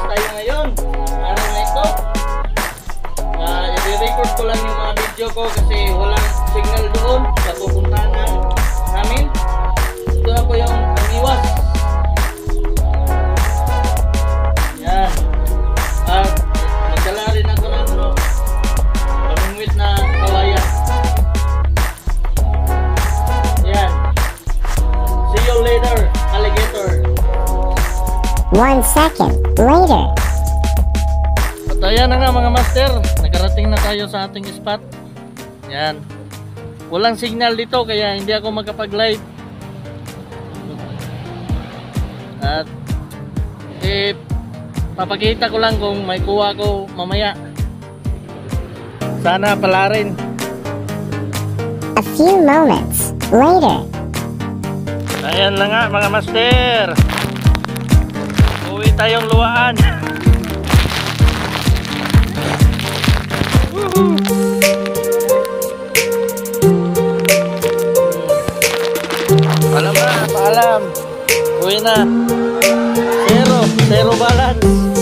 Luwas tayo ngayon. Araw na ito. I-record ko lang yung mga video ko kasi walang signal doon sa pupuntahan namin. Ito na po yung Luwas. Yan. At nagdala rin ako ng pamingwit na kawayan. Yan. See you later, alligator. 1 second later. At ayan na nga mga master, nakarating na tayo sa ating spot. Yan. Walang signal dito kaya hindi ako makapag-live. At papakita ko lang kung may kuha ko mamaya. Sana pala rin. A few moments later. Ayan na nga mga master. Uwi tayong luwaan. Paalam na, paalam. Uwi na. Zero balance.